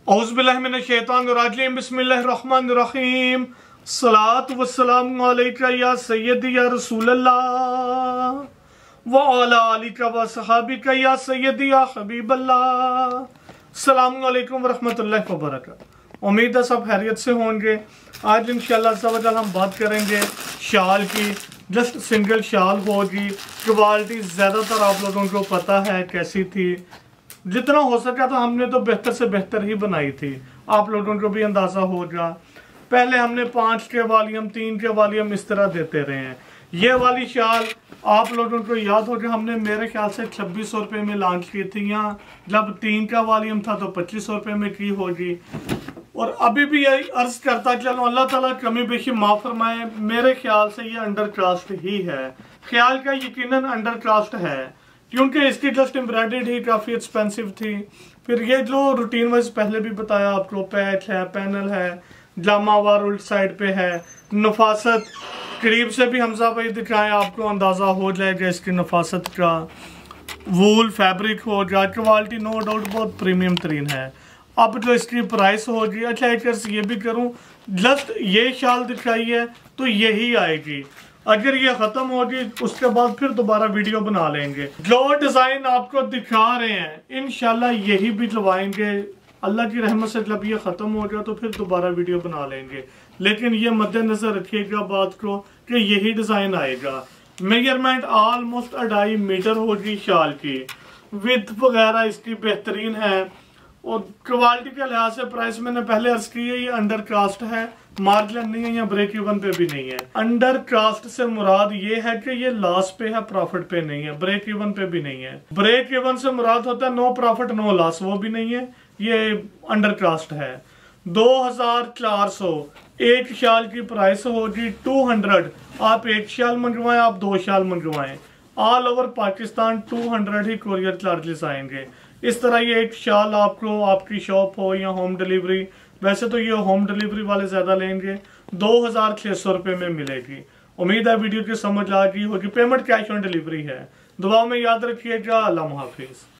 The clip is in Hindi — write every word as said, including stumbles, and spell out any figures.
औज़ुबिल्लाहिमिनश्शैतानिर्रजीम बिस्मिल्लाहिर्रहमानिर्रहीम सलातु वस्सलामु अलैका या सय्यदी या रसूलल्लाह व अला आलिका व सहाबिका या सय्यदी या हबीबल्लाह। अस्सलामु अलैकुम व रहमतुल्लाहि व बरकातुहू। उम्मीद है सब खैरियत से होंगे। आज इंशाअल्लाह सवजल हम बात करेंगे शाल की। जस्ट सिंगल शाल होगी। क्वालिटी ज़्यादातर आप लोगों को पता है कैसी थी, जितना हो सका तो हमने तो बेहतर से बेहतर ही बनाई थी, आप लोगों को भी अंदाज़ा होगा। पहले हमने पाँच के वॉल्यूम, तीन के वॉल्यूम इस तरह देते रहे हैं। ये वाली शाल आप लोगों को याद होगा, हमने मेरे ख्याल से छब्बीस सौ रुपये में लॉन्च की थी, या जब तीन का वॉल्यूम था तो पच्चीस सौ रुपये में की होगी। और अभी भी यही अर्ज करता चलो, अल्लाह ताला कमी बेशी माफ़ फरमाए, मेरे ख्याल से ये अंडर क्रास्ट ही है। ख्याल का यकीनन अंडर क्रास्ट है, क्योंकि इसकी जस्ट एम्ब्रॉयडर्ड ही काफ़ी एक्सपेंसिव थी। फिर ये जो रूटीन वाइज पहले भी बताया आपको, पैच है, पैनल है, जामावार उल्ट साइड पे है, नफासत करीब से भी हमजा भाई दिखाएं, आपको अंदाज़ा हो जाएगा इसकी नफासत का। वूल फैब्रिक होगा, क्वालिटी नो डाउट बहुत प्रीमियम तरीन है। अब जो इसकी प्राइस होगी, अच्छा एक ये भी करूँ, जस्ट ये शाल दिखाई है तो यही आएगी। अगर ये खत्म होगी उसके बाद फिर दोबारा वीडियो बना लेंगे। जो डिजाइन आपको दिखा रहे हैं इंशाल्लाह यही भी लवाएंगे। अल्लाह की रहमत से जब ये खत्म हो गया तो फिर दोबारा वीडियो बना लेंगे। लेकिन ये मद्देनजर रखिएगा बात को कि यही डिजाइन आएगा। मेजरमेंट ऑलमोस्ट अढ़ाई मीटर होगी शाल की। विथ वगैरह इसकी बेहतरीन है, और क्वालिटी के लिहाज से प्राइस मैंने पहले अर्ज की है, ये अंडर कास्ट है, मार्जिन नहीं है या ब्रेक इवन पे भी नहीं है। अंडर कास्ट से मुराद ये है कि ये लॉस पे है, प्रॉफिट पे नहीं है, ब्रेक इवन पे भी नहीं है। ब्रेक इवन से मुराद होता है नो प्रॉफिट नो लॉस, वो भी नहीं है, ये अंडर कास्ट है। दो हजार चार सौ एक शाल की प्राइस होगी, टू हंड्रेड। आप एक शाल मंगवाएं, आप दो शाल मंगवाएं, all over Pakistan two hundred ही कोरियर चार्जेस आएंगे। इस तरह ये एक शाल आपको आपकी शॉप हो या होम डिलीवरी, वैसे तो ये होम डिलीवरी वाले ज्यादा लेंगे, दो हजार छह सौ रुपये में मिलेगी। उम्मीद है वीडियो की समझ आ गई होगी। पेमेंट कैश ऑन डिलीवरी है। दुआ में याद रखिएगा। अल्लाह हाफिज।